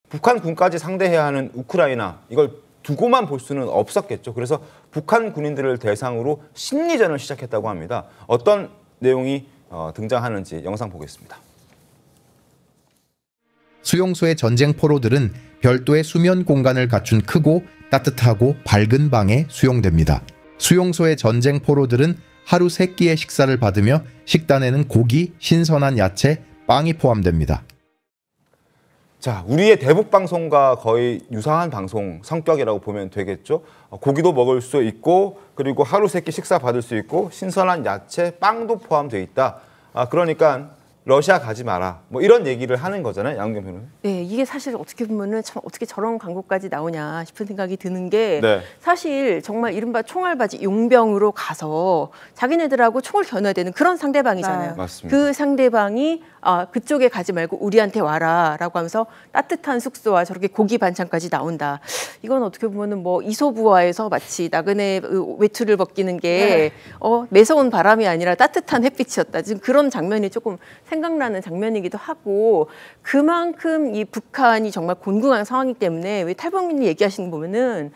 북한군까지 상대해야 하는 우크라이나 이걸 두고만 볼 수는 없었겠죠. 그래서 북한 군인들을 대상으로 심리전을 시작했다고 합니다. 어떤 내용이 등장하는지 영상 보겠습니다. 수용소의 전쟁 포로들은 별도의 수면 공간을 갖춘 크고 따뜻하고 밝은 방에 수용됩니다. 수용소의 전쟁 포로들은 하루 3끼의 식사를 받으며 식단에는 고기, 신선한 야채, 빵이 포함됩니다. 자, 우리의 대북 방송과 거의 유사한 방송 성격이라고 보면 되겠죠. 고기도 먹을 수 있고 그리고 하루 3끼 식사 받을 수 있고 신선한 야채, 빵도 포함되어 있다. 그러니까 러시아 가지 마라. 뭐 이런 얘기를 하는 거잖아요, 양경 변호사님. 네, 이게 사실 어떻게 보면은 참 어떻게 저런 광고까지 나오냐 싶은 생각이 드는 게 네. 사실 정말 이른바 총알바지 용병으로 가서 자기네들하고 총을 겨눠야 되는 그런 상대방이잖아요. 네. 맞습니다. 그 상대방이 그쪽에 가지 말고 우리한테 와라라고 하면서 따뜻한 숙소와 저렇게 고기 반찬까지 나온다. 이건 어떻게 보면은 뭐 이솝우화에서 마치 나그네 외투를 벗기는 게 매서운 바람이 아니라 따뜻한 햇빛이었다. 지금 그런 장면이 조금 생각나는 장면이기도 하고 그만큼 이 북한이 정말 곤궁한 상황이기 때문에 왜 탈북민이 얘기하시는 거 보면은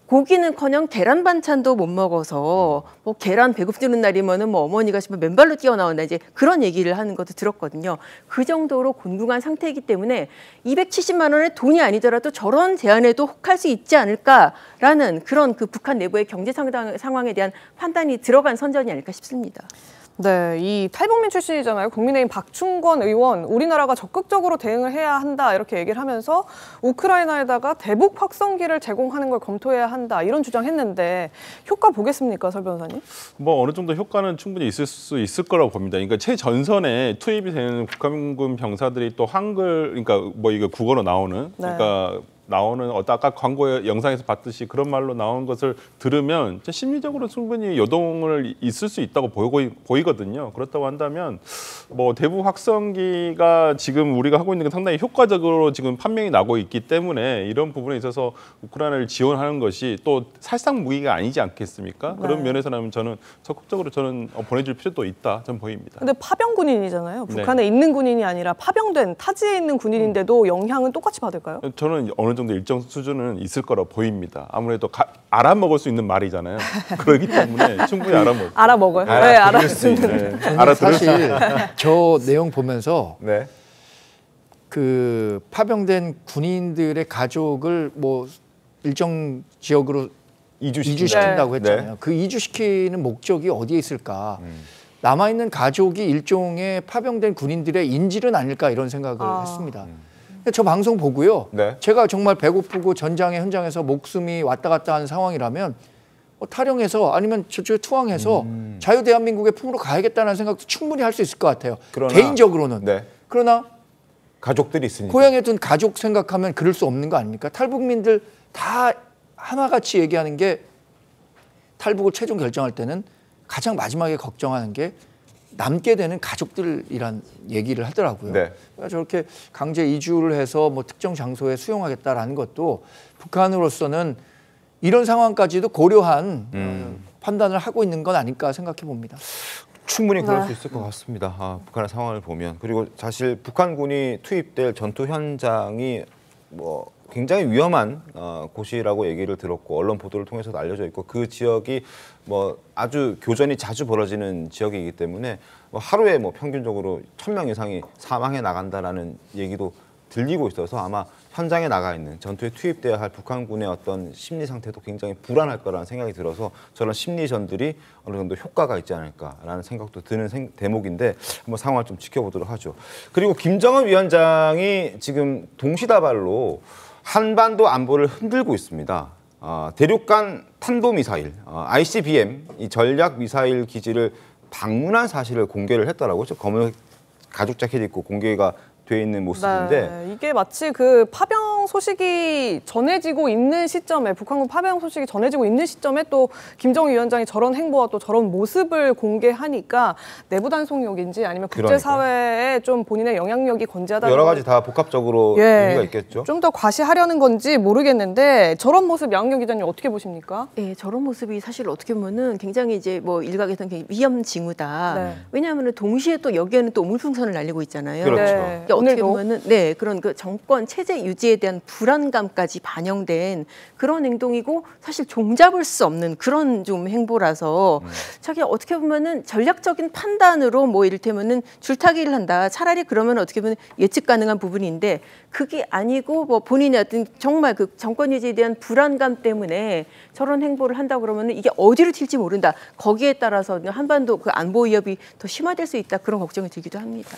고기는커녕 계란 반찬도 못 먹어서 뭐 계란 배고프는 날이면은 뭐 어머니가 싶으면 맨발로 뛰어나온다 이제 그런 얘기를 하는 것도 들었거든요. 그 정도로 곤궁한 상태이기 때문에 270만 원의 돈이 아니더라도 저런 제안에도 혹할 수 있지 않을까라는 그런 그 북한 내부의 경제 상황에 대한 판단이 들어간 선전이 아닐까 싶습니다. 네, 이 탈북민 출신이잖아요. 국민의힘 박충권 의원, 우리나라가 적극적으로 대응을 해야 한다 이렇게 얘기를 하면서 우크라이나에다가 대북 확성기를 제공하는 걸 검토해야 한다 이런 주장했는데 효과 보겠습니까, 설 변호사님? 뭐 어느 정도 효과는 충분히 있을 수 있을 거라고 봅니다. 그러니까 최전선에 투입이 되는 북한군 병사들이 또 한글, 그러니까 뭐 이거 국어로 나오는, 그러니까 나오는 아까 광고 영상에서 봤듯이 그런 말로 나온 것을 들으면 심리적으로 충분히 요동을 있을 수 있다고 보이거든요. 그렇다고 한다면 뭐 대북 확성기가 지금 우리가 하고 있는 게 상당히 효과적으로 지금 판명이 나고 있기 때문에 이런 부분에 있어서 우크라이나를 지원하는 것이 또 살상 무기가 아니지 않겠습니까? 네. 그런 면에서는 저는 적극적으로 보내줄 필요도 있다 저는 보입니다. 근데 파병 군인이잖아요. 북한에 있는 군인이 아니라 파병된 타지에 있는 군인인데도 영향은 똑같이 받을까요? 저는 어느 정도 일정 수준은 있을 거라고 보입니다. 아무래도 알아먹을 수 있는 말이잖아요. 그렇기 때문에 충분히 알아먹어요. 알아먹어요? 네, 알아들을 수 있는. 사실 저 내용 보면서 그 파병된 군인들의 가족을 뭐 일정 지역으로 이주시킨다고 했잖아요. 그 이주시키는 목적이 어디에 있을까? 남아있는 가족이 일종의 파병된 군인들의 인질은 아닐까 이런 생각을 했습니다. 저 방송 보고요. 제가 정말 배고프고 전장의 현장에서 목숨이 왔다 갔다 하는 상황이라면 탈영해서 아니면 저쪽에 투항해서 자유대한민국의 품으로 가야겠다는 생각도 충분히 할 수 있을 것 같아요. 개인적으로는. 그러나 가족들이 있으니까. 고향에 둔 가족 생각하면 그럴 수 없는 거 아닙니까? 탈북민들 다 하나같이 얘기하는 게 탈북을 최종 결정할 때는 가장 마지막에 걱정하는 게 남게 되는 가족들이란 얘기를 하더라고요. 그러니까 저렇게 강제 이주를 해서 뭐 특정 장소에 수용하겠다라는 것도 북한으로서는 이런 상황까지도 고려한 판단을 하고 있는 건 아닐까 생각해 봅니다. 충분히 그럴 수 있을 것 같습니다. 북한의 상황을 보면. 그리고 사실 북한군이 투입될 전투 현장이 뭐 굉장히 위험한 곳이라고 얘기를 들었고 언론 보도를 통해서도 알려져 있고 그 지역이 뭐 아주 교전이 자주 벌어지는 지역이기 때문에 뭐 하루에 뭐 평균적으로 1000명 이상이 사망해 나간다라는 얘기도 들리고 있어서 아마 현장에 나가 있는 전투에 투입돼야 할 북한군의 어떤 심리 상태도 굉장히 불안할 거라는 생각이 들어서 저런 심리전들이 어느 정도 효과가 있지 않을까라는 생각도 드는 대목인데 한번 상황을 좀 지켜보도록 하죠. 그리고 김정은 위원장이 지금 동시다발로 한반도 안보를 흔들고 있습니다. 대륙간 탄도미사일, ICBM, 이 전략미사일 기지를 방문한 사실을 공개를 했더라고요. 검은 가죽 자켓 입고 공개가 돼 있는 모습인데 이게 마치 그 파병 소식이 전해지고 있는 시점에 북한군 파병 소식이 전해지고 있는 시점에 또 김정은 위원장이 저런 행보와 또 저런 모습을 공개하니까 내부 단속욕인지 아니면 국제사회에 좀 본인의 영향력이 건재하다는 여러 가지 다 복합적으로 의미가 있겠죠. 좀 더 과시하려는 건지 모르겠는데 저런 모습 양은경 기자님 어떻게 보십니까? 네, 저런 모습이 사실 어떻게 보면은 굉장히 이제 뭐 일각에서는 위험 징후다. 왜냐하면 동시에 또 여기에는 또 우물풍선을 날리고 있잖아요. 어떻게 오늘도? 보면은 네 그런 그 정권 체제 유지에 대한 불안감까지 반영된 그런 행동이고 사실 종잡을 수 없는 그런 좀 행보라서 자기 어떻게 보면은 전략적인 판단으로 뭐 이를테면은 줄타기를 한다. 차라리 그러면 어떻게 보면 예측 가능한 부분인데 그게 아니고 뭐 본인의 어떤 정말 그 정권 유지에 대한 불안감 때문에 저런 행보를 한다 그러면은 이게 어디로 튈지 모른다. 거기에 따라서 한반도 그 안보 위협이 더 심화될 수 있다. 그런 걱정이 들기도 합니다.